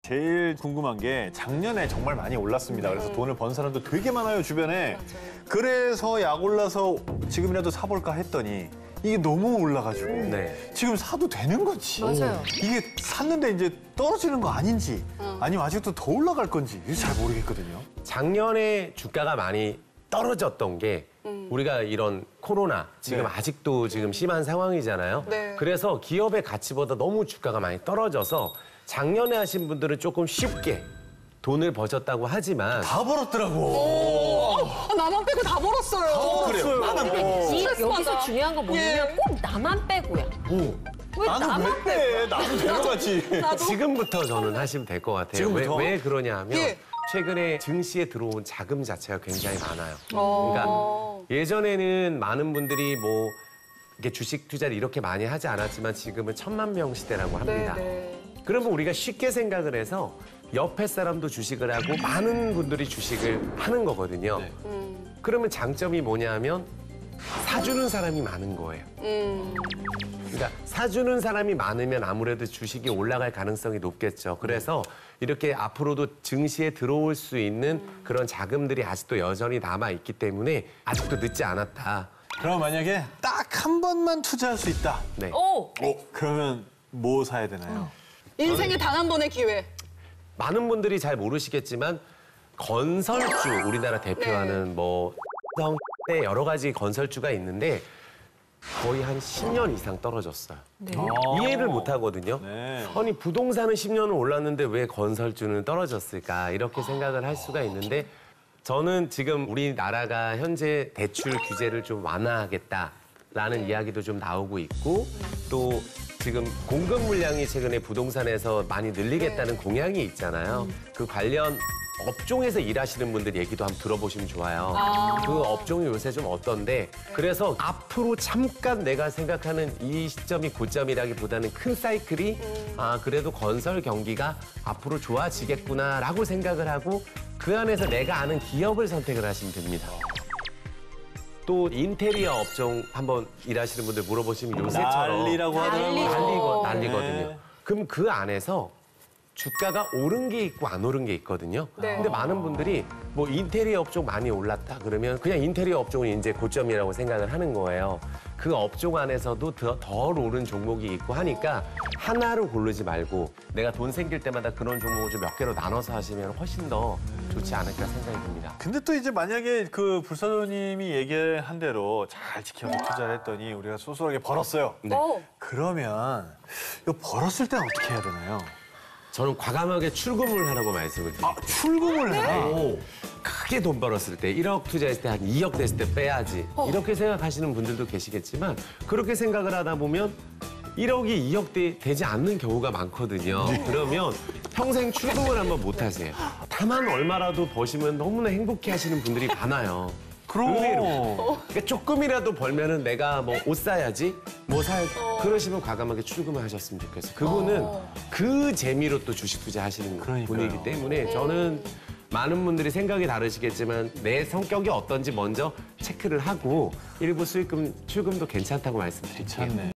제일 궁금한 게 작년에 정말 많이 올랐습니다. 그래서 돈을 번 사람도 되게 많아요, 주변에. 맞아요. 그래서 약 올라서 지금이라도 사볼까 했더니 이게 너무 올라가지고 네. 지금 사도 되는 거지. 맞아요. 이게 샀는데 이제 떨어지는 거 아닌지 아니면 아직도 더 올라갈 건지 이게 잘 모르겠거든요. 작년에 주가가 많이 떨어졌던 게 우리가 이런 코로나 지금 네. 아직도 지금 심한 상황이잖아요. 네. 그래서 기업의 가치보다 너무 주가가 많이 떨어져서 작년에 하신 분들은 조금 쉽게 돈을 버셨다고 하지만 다 벌었더라고. 나만 빼고 다 벌었어요. 그래요. 나는 이 스트레스 여기서 받아. 중요한 건 뭐냐면 예. 꼭 나만 빼고야. 왜 나는 나만 왜 빼? 나도 데려가지. 나도. 지금부터 저는 하시면 될 것 같아요. 지금부터? 왜 그러냐 하면 예. 최근에 증시에 들어온 자금 자체가 굉장히 많아요. 어. 그러니까 예전에는 많은 분들이 뭐 이렇게 주식 투자를 이렇게 많이 하지 않았지만 지금은 1000만 명 시대라고 합니다. 네. 그러면 우리가 쉽게 생각을 해서 옆에 사람도 주식을 하고 많은 분들이 주식을 하는 거거든요. 네. 그러면 장점이 뭐냐면 사주는 사람이 많은 거예요. 그러니까 사주는 사람이 많으면 아무래도 주식이 올라갈 가능성이 높겠죠. 그래서 이렇게 앞으로도 증시에 들어올 수 있는 그런 자금들이 아직도 여전히 남아있기 때문에 아직도 늦지 않았다. 그럼 만약에 딱 한 번만 투자할 수 있다. 네. 오! 그러면 뭐 사야 되나요? 인생에 단 한 번의 기회. 많은 분들이 잘 모르시겠지만 건설주, 우리나라 대표하는 뭐 때 여러 가지 건설주가 있는데 거의 한 10년 이상 떨어졌어요. 이해를 못 하거든요. 네. 아니 부동산은 10년을 올랐는데 왜 건설주는 떨어졌을까 이렇게 생각을 할 수가 있는데 저는 지금 우리나라가 현재 대출 규제를 좀 완화하겠다라는 이야기도 좀 나오고 있고 또 지금 공급 물량이 최근에 부동산에서 많이 늘리겠다는 공약이 있잖아요. 그 관련 업종에서 일하시는 분들 얘기도 한번 들어보시면 좋아요. 그 업종이 요새 좀 어떤데 그래서 앞으로 잠깐 내가 생각하는 이 시점이 고점이라기보다는 큰 사이클이 그래도 건설 경기가 앞으로 좋아지겠구나라고 생각을 하고 그 안에서 내가 아는 기업을 선택을 하시면 됩니다. 또 인테리어 업종 한번 일하시는 분들 물어보시면 요새처럼 난리라고 하더라고요. 난리거든요. 네. 그럼 그 안에서 주가가 오른 게 있고 안 오른 게 있거든요. 네. 근데 많은 분들이 뭐 인테리어 업종 많이 올랐다 그러면 그냥 인테리어 업종은 이제 고점이라고 생각을 하는 거예요. 그 업종 안에서도 덜 오른 종목이 있고 하니까 하나로 고르지 말고 내가 돈 생길 때마다 그런 종목을 좀 몇 개로 나눠서 하시면 훨씬 더 좋지 않을까 생각이 듭니다. 근데 또 이제 만약에 그 불사조님이 얘기한 대로 잘 지켜서 투자를 했더니 우리가 소소하게 벌었어요. 어. 그러면 이거 벌었을 때는 어떻게 해야 되나요? 저는 과감하게 출금을 하라고 말씀을 드립니다. 출금을 해라. 크게 돈 벌었을 때 1억 투자했을 때 한 2억 됐을 때 빼야지 이렇게 생각하시는 분들도 계시겠지만 그렇게 생각을 하다 보면 1억이 2억 되지 않는 경우가 많거든요. 그러면 평생 출금을 한번 못 하세요. 다만 얼마라도 버시면 너무나 행복해 하시는 분들이 많아요. 의외로. 그러니까 조금이라도 벌면은 내가 뭐 옷 사야지, 뭐 사야지. 그러시면 과감하게 출금을 하셨으면 좋겠어요. 그분은 그 재미로 또 주식 투자하시는 그러니까요. 분이기 때문에 저는 많은 분들이 생각이 다르시겠지만 내 성격이 어떤지 먼저 체크를 하고 일부 수익금, 출금도 괜찮다고 말씀드릴게요. 괜찮네.